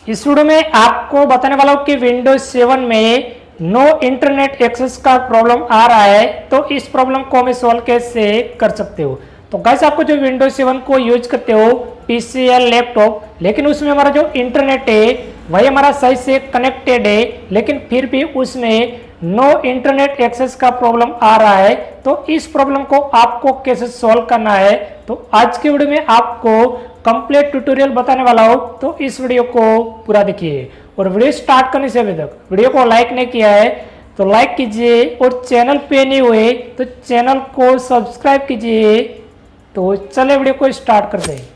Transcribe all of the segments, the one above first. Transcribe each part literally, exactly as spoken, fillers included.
इस वीडियो में आपको बताने वाला हूँ कि विंडोज सेवन में नो इंटरनेट एक्सेस का प्रॉब्लम आ रहा है, तो इस प्रॉब्लम को हमें सॉल्व कैसे कर सकते हो। तो गाइस, आपको जो विंडोज सेवन को यूज करते हो पीसी या लैपटॉप, लेकिन उसमें हमारा जो इंटरनेट है वही हमारा सही से कनेक्टेड है, लेकिन फिर भी उसमें नो इंटरनेट एक्सेस का प्रॉब्लम आ रहा है, तो इस प्रॉब्लम को आपको कैसे सॉल्व करना है, तो आज के वीडियो में आपको कंप्लीट ट्यूटोरियल बताने वाला हूं। तो इस वीडियो को पूरा देखिए, और वीडियो स्टार्ट करने से अभी तक वीडियो को लाइक नहीं किया है तो लाइक कीजिए, और चैनल पे नहीं हुए तो चैनल को सब्सक्राइब कीजिए। तो चले वीडियो को स्टार्ट करते हैं।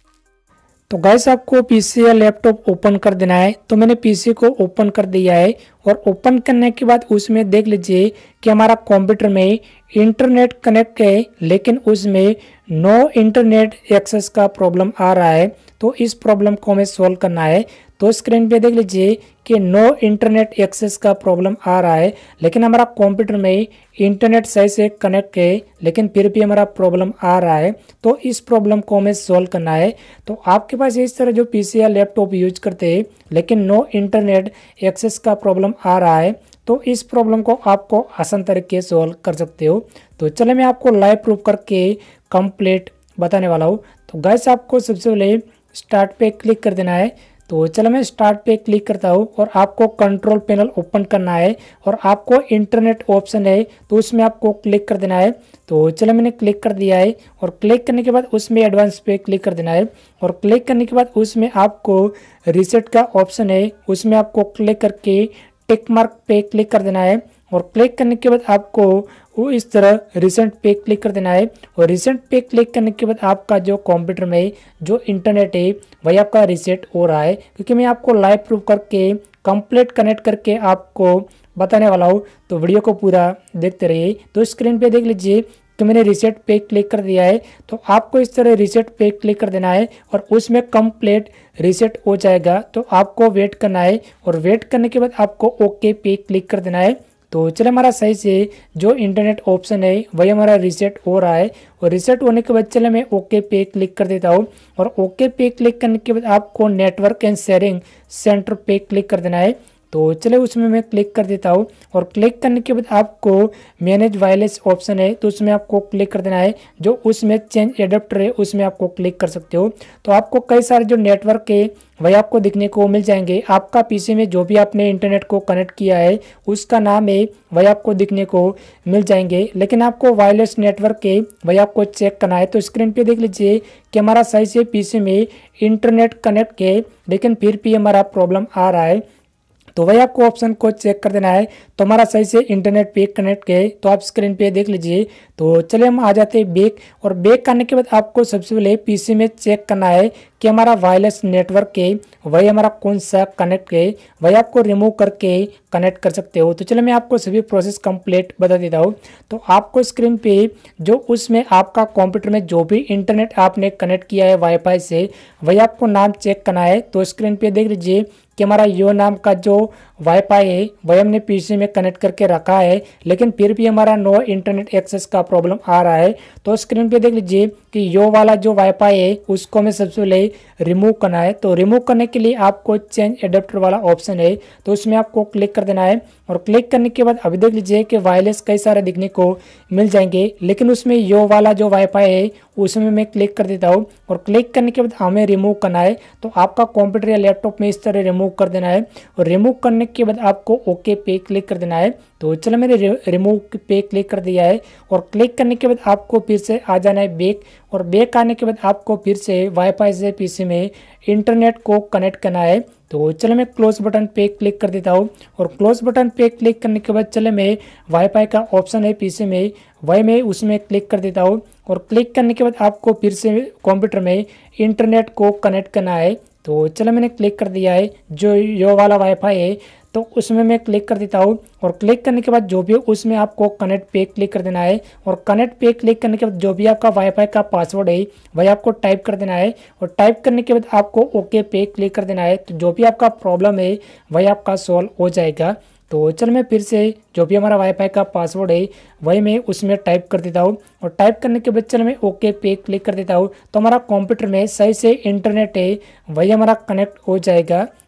तो गाइस, आपको पीसी या लैपटॉप ओपन कर देना है। तो मैंने पीसी को ओपन कर दिया है, और ओपन करने के बाद उसमें देख लीजिए कि हमारा कंप्यूटर में इंटरनेट कनेक्ट है, लेकिन उसमें नो इंटरनेट एक्सेस का प्रॉब्लम आ रहा है। तो इस प्रॉब्लम को हमें सॉल्व करना है। तो स्क्रीन पे देख लीजिए कि नो इंटरनेट एक्सेस का प्रॉब्लम आ रहा है, लेकिन हमारा कंप्यूटर में इंटरनेट सही से कनेक्ट है, लेकिन फिर भी हमारा प्रॉब्लम आ रहा है। तो इस प्रॉब्लम को हमें सॉल्व करना है। तो आपके पास इस तरह जो पीसी या लैपटॉप यूज करते हैं, लेकिन नो इंटरनेट एक्सेस का प्रॉब्लम आ रहा है, तो इस प्रॉब्लम को आपको आसान तरीके से सॉल्व कर सकते हो। तो चले मैं आपको लाइव प्रूफ करके कंप्लीट बताने वाला हूँ। तो गाइस, आपको सबसे पहले स्टार्ट पे क्लिक कर देना है। तो चलो मैं स्टार्ट पे क्लिक करता हूँ, और आपको कंट्रोल पैनल ओपन करना है, और आपको इंटरनेट ऑप्शन है तो उसमें आपको क्लिक कर देना है। तो चलो मैंने क्लिक कर दिया है, और क्लिक करने के बाद उसमें एडवांस पे क्लिक कर देना है, और क्लिक करने के बाद उसमें आपको रीसेट का ऑप्शन है, उसमें आपको क्लिक करके टिक मार्क पे क्लिक कर देना है, और क्लिक करने के बाद आपको वो इस तरह रिसेंट पे क्लिक कर देना है। और रिसेंट पे क्लिक करने के बाद आपका जो कंप्यूटर में जो इंटरनेट है वही आपका रिसेट हो रहा है, क्योंकि मैं आपको लाइव प्रूफ करके कंप्लीट कनेक्ट करके आपको बताने वाला हूँ। तो वीडियो को पूरा देखते रहिए। तो स्क्रीन पे देख लीजिए कि मैंने रीसेट पे क्लिक कर दिया है। तो आपको इस तरह रीसेट पे क्लिक कर देना है, और उसमें कंप्लीट रीसेट हो जाएगा। तो आपको वेट करना है, और वेट करने के बाद आपको ओके पे क्लिक कर देना है। तो चले हमारा सही से जो इंटरनेट ऑप्शन है वही हमारा रीसेट हो रहा है, और रीसेट होने के बाद चले मैं ओके पे क्लिक कर देता हूँ। और ओके पे क्लिक करने के बाद आपको नेटवर्क एंड शेयरिंग सेंटर पे क्लिक कर देना है। तो चले उसमें मैं क्लिक कर देता हूँ, और क्लिक करने के बाद आपको मैनेज वायरलेस ऑप्शन है तो उसमें आपको क्लिक कर देना है। जो उसमें चेंज एडेप्टर है उसमें आपको क्लिक कर सकते हो। तो आपको कई सारे जो नेटवर्क है वही आपको दिखने को मिल जाएंगे। आपका पीसी में जो भी आपने इंटरनेट को कनेक्ट किया है उसका नाम है वही आपको दिखने को मिल जाएंगे, लेकिन आपको वायरलेस नेटवर्क है वही आपको चेक करना है। तो स्क्रीन पे देख लीजिए कि हमारा सही से पीसी में इंटरनेट कनेक्ट है, लेकिन फिर भी हमारा प्रॉब्लम आ रहा है। तो वही आपको ऑप्शन को चेक कर देना है। तो हमारा सही से इंटरनेट पे कनेक्ट है, तो आप स्क्रीन पे देख लीजिए। तो चलिए हम आ जाते हैं बैक, और बैक करने के बाद आपको सबसे पहले पीसी में चेक करना है कि हमारा वायरलेस नेटवर्क है वही हमारा कौन सा कनेक्ट है, वही आपको रिमूव करके कनेक्ट कर सकते हो। तो चलो मैं आपको सभी प्रोसेस कंप्लीट बता देता हूँ। तो आपको स्क्रीन पे जो उसमें आपका कंप्यूटर में जो भी इंटरनेट आपने कनेक्ट किया है वाईफाई से वही आपको नाम चेक करना है। तो स्क्रीन पे देख लीजिए कि हमारा यो नाम का जो वाईफाई है वही हमने पीसी में कनेक्ट करके रखा है, लेकिन फिर भी हमारा नो इंटरनेट एक्सेस का प्रॉब्लम आ रहा है। तो स्क्रीन पे देख लीजिए कि यो वाला जो वाईफाई है उसको हमें सबसे पहले रिमूव करना है। तो रिमूव करने के लिए आपको चेंज एडेप्टर वाला ऑप्शन है तो उसमें आपको क्लिक कर देना है, और क्लिक करने के बाद अभी देख लीजिए कि वायरलेस कई सारे दिखने को मिल जाएंगे, लेकिन उसमें यो वाला जो वाईफाई है उसमें मैं क्लिक कर देता हूँ। और क्लिक करने के बाद हमें रिमूव करना है। तो आपका कंप्यूटर या लैपटॉप में इस तरह रिमूव कर देना है, और रिमूव करने के बाद आपको ओके पे क्लिक कर देना है। तो चलो मैंने रिमूव पे क्लिक कर दिया है, और क्लिक करने के बाद आपको फिर से आ जाना है बैक, और बैक आने के बाद आपको फिर से वाईफाई से पीसी में इंटरनेट को कनेक्ट करना है। तो चलो मैं क्लोज बटन पे क्लिक कर देता हूँ, और क्लोज बटन पे क्लिक करने के बाद चले मैं वाईफाई का ऑप्शन है पीसी में वही मैं उसमें क्लिक कर देता हूँ, और क्लिक करने के बाद आपको फिर से कंप्यूटर में इंटरनेट को कनेक्ट करना है। तो चलो मैंने क्लिक कर दिया है जो यो वाला वाईफाई है तो उसमें मैं क्लिक कर देता हूँ, और क्लिक करने के बाद जो भी उसमें आपको कनेक्ट पे क्लिक कर देना है, और कनेक्ट पे क्लिक करने के बाद जो भी आपका वाईफाई का पासवर्ड है वही आपको टाइप कर देना है, और टाइप करने के बाद आपको ओके पे क्लिक कर देना है। तो जो भी आपका प्रॉब्लम है वही आपका सॉल्व हो जाएगा। तो चल मैं फिर से जो भी हमारा वाईफाई का पासवर्ड है वही मैं उसमें टाइप कर देता हूँ, और टाइप करने के बाद चल मैं ओके पे क्लिक कर देता हूँ। तो हमारा कंप्यूटर में सही से इंटरनेट है वही हमारा कनेक्ट हो जाएगा।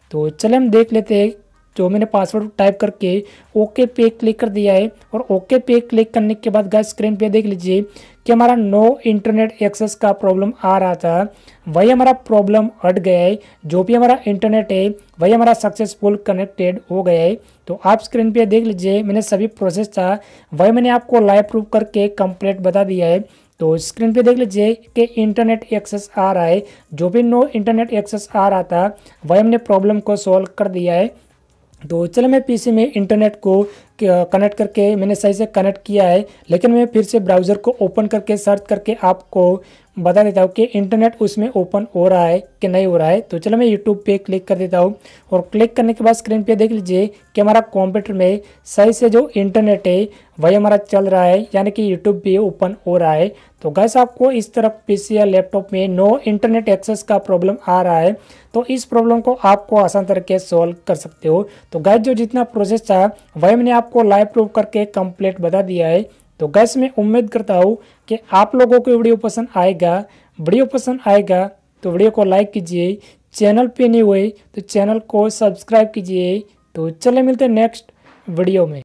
तो चले हम देख लेते हैं। जो मैंने पासवर्ड टाइप करके ओके पे क्लिक कर दिया है और ओके पे क्लिक करने के बाद गाइस स्क्रीन पे देख लीजिए कि हमारा नो इंटरनेट एक्सेस का प्रॉब्लम आ रहा था, वही हमारा प्रॉब्लम हट गया है। जो भी हमारा इंटरनेट है वही हमारा सक्सेसफुल कनेक्टेड हो गया है। तो आप स्क्रीन पे देख लीजिए मैंने सभी प्रोसेस था वही मैंने आपको लाइव प्रूफ करके कंप्लीट बता दिया है। तो स्क्रीन पे देख लीजिए कि इंटरनेट एक्सेस आ रहा है। जो भी नो इंटरनेट एक्सेस आ रहा था वही हमने प्रॉब्लम को सॉल्व कर दिया है। तो चलो मैं पीसी में इंटरनेट को कनेक्ट करके मैंने सही से कनेक्ट किया है, लेकिन मैं फिर से ब्राउज़र को ओपन करके सर्च करके आपको बता देता हूँ कि इंटरनेट उसमें ओपन हो रहा है कि नहीं हो रहा है। तो चलो मैं यूट्यूब पे क्लिक कर देता हूँ और क्लिक करने के बाद स्क्रीन पे देख लीजिए कि हमारा कंप्यूटर में सही से जो इंटरनेट है वही हमारा चल रहा है, यानी कि यूट्यूब भी ओपन हो रहा है। तो गैस आपको इस तरफ पीसी या लैपटॉप में नो इंटरनेट एक्सेस का प्रॉब्लम आ रहा है तो इस प्रॉब्लम को आपको आसान तरीके से सॉल्व कर सकते हो। तो गैस जो जितना प्रोसेस था वही मैंने आपको लाइव प्रूफ करके कंप्लीट बता दिया है। तो गैस मैं उम्मीद करता हूँ कि आप लोगों को वीडियो पसंद आएगा। वीडियो पसंद आएगा तो वीडियो को लाइक कीजिए, चैनल पे नहीं हुए तो चैनल को सब्सक्राइब कीजिए। तो चले मिलते हैं नेक्स्ट वीडियो में।